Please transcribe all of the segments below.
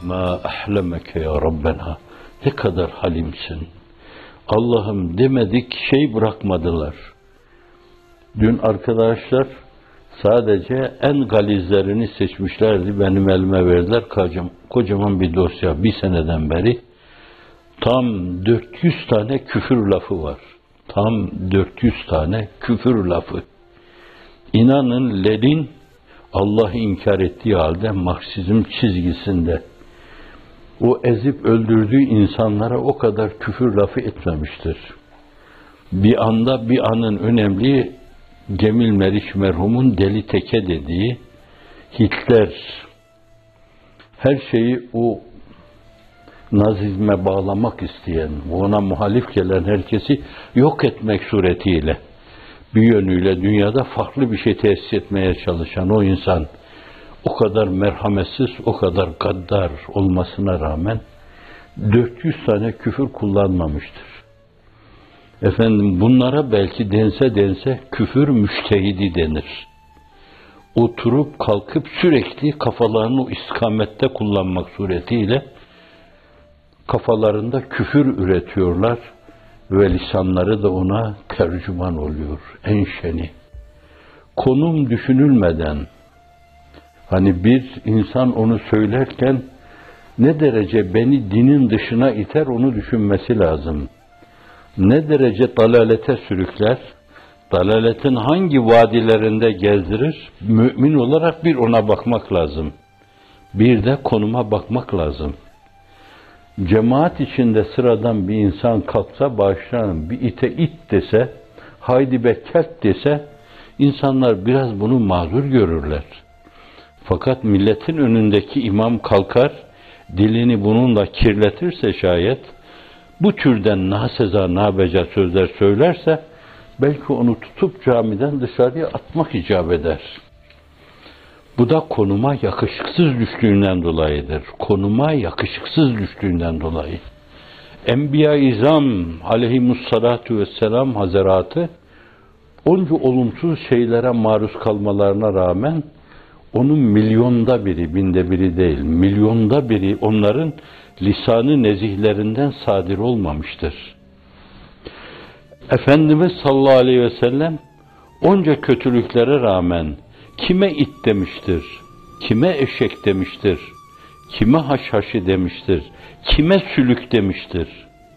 Ma ahlemeke ya Rabbena. Ne kadar halimsin. Allah'ım demedik şey bırakmadılar. Dün arkadaşlar sadece en galizlerini seçmişlerdi. Benim elime verdiler. Kocaman bir dosya. Bir seneden beri. Tam 400 tane küfür lafı var. Tam 400 tane küfür lafı. İnanın Lenin Allah'ı inkar ettiği halde Marksizm çizgisinde o ezip öldürdüğü insanlara o kadar küfür lafı etmemiştir. Bir anın önemli Cemil Meriç merhumun deli teke dediği Hitler her şeyi o Nazizme bağlamak isteyen, ona muhalif gelen herkesi yok etmek suretiyle bir yönüyle dünyada farklı bir şey tesis etmeye çalışan o insan o kadar merhametsiz, o kadar gaddar olmasına rağmen 400 tane küfür kullanmamıştır. Efendim bunlara belki dense küfür müştehidi denir. Oturup kalkıp sürekli kafalarını o istikamette kullanmak suretiyle kafalarında küfür üretiyorlar ve lisanları da ona tercüman oluyor. En şeni. Konum düşünülmeden, hani bir insan onu söylerken ne derece beni dinin dışına iter onu düşünmesi lazım. Ne derece dalalete sürükler, dalaletin hangi vadilerinde gezdirir, mümin olarak bir ona bakmak lazım. Bir de konuma bakmak lazım. Cemaat içinde sıradan bir insan kalksa bağışlanın, bir ite it dese, haydi be kelp dese, insanlar biraz bunu mazur görürler. Fakat milletin önündeki imam kalkar, dilini bununla kirletirse şayet, bu türden naseza nabeca sözler söylerse, belki onu tutup camiden dışarıya atmak icap eder. Bu da konuma yakışıksız düştüğünden dolayıdır. Konuma yakışıksız düştüğünden dolayı. Enbiya-i İzam aleyhimussalatu vesselam hazaratı onca olumsuz şeylere maruz kalmalarına rağmen onun milyonda biri, binde biri değil, milyonda biri onların lisanı nezihlerinden sadir olmamıştır. Efendimiz sallallahu aleyhi ve sellem onca kötülüklere rağmen kime it demiştir, kime eşek demiştir, kime haşhaşı demiştir, kime sülük demiştir.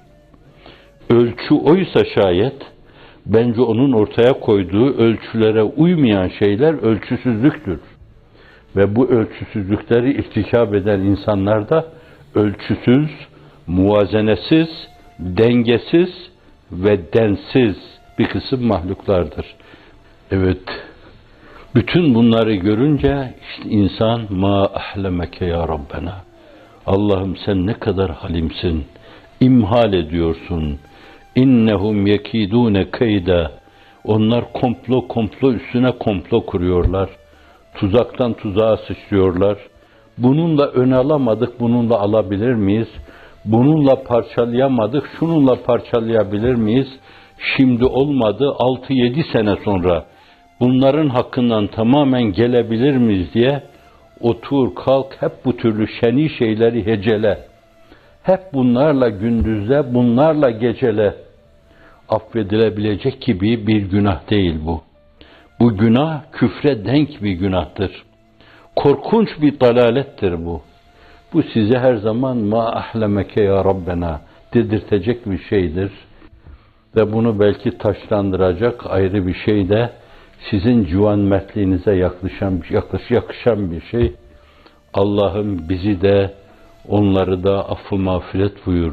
Ölçü oysa şayet, bence onun ortaya koyduğu ölçülere uymayan şeyler ölçüsüzlüktür. Ve bu ölçüsüzlükleri irtikab eden insanlar da ölçüsüz, muvazenesiz, dengesiz ve densiz bir kısım mahluklardır. Evet, bütün bunları görünce işte insan ma ahlemeke ya Rabbena. Allah'ım sen ne kadar halimsin. İmhal ediyorsun. İnnehum yekidune keyda. Onlar komplo üstüne komplo kuruyorlar. Tuzaktan tuzağa sıçrıyorlar. Bununla ön alamadık, bununla alabilir miyiz? Bununla parçalayamadık, şununla parçalayabilir miyiz? Şimdi olmadı, 6-7 sene sonra bunların hakkından tamamen gelebilir miyiz diye otur, kalk, hep bu türlü şeni şeyleri hecele. Hep bunlarla gündüzle, bunlarla gecele. Affedilebilecek gibi bir günah değil bu. Bu günah küfre denk bir günahtır. Korkunç bir dalalettir bu. Bu size her zaman ma ahlemeke ya Rabbena dedirtecek bir şeydir. Ve bunu belki taşlandıracak ayrı bir şey de sizin civan mertliğinize yakışan bir şey. Allah'ım bizi de onları da affı mağfiret buyur.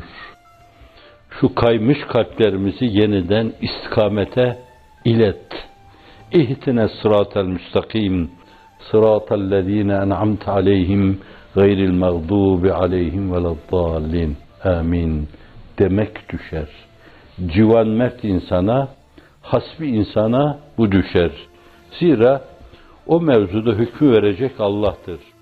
Şu kaymış kalplerimizi yeniden istikamete ilet. İhtine sıratel müstakim, sıratel lezine en'amte aleyhim, gayril mağdubi aleyhim veleddallin. Amin demek düşer. Civan mert insana, hasbi insana bu düşer. Zira o mevzuda hükmü verecek Allah'tır.